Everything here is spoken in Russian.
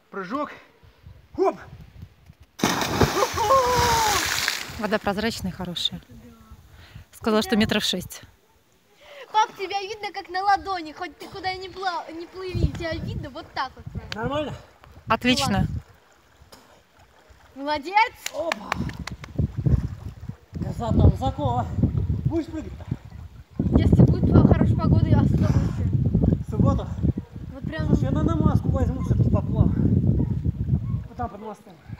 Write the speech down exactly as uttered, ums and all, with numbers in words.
Прыжок. Хоп! Вода прозрачная, хорошая. Сказала, что метров шесть. Пап, тебя видно как на ладони, хоть ты куда ни, плав... не плыви, тебя видно вот так вот. Нормально? Отлично. Молодец! Опа! Красота, высоко. Будешь прыгать-то? Если будет хорошая погода, я с удовольствием. В субботу? Вот прям... Слушай, я на намазку возьму, все-таки поплаваю. Вот там под мостом.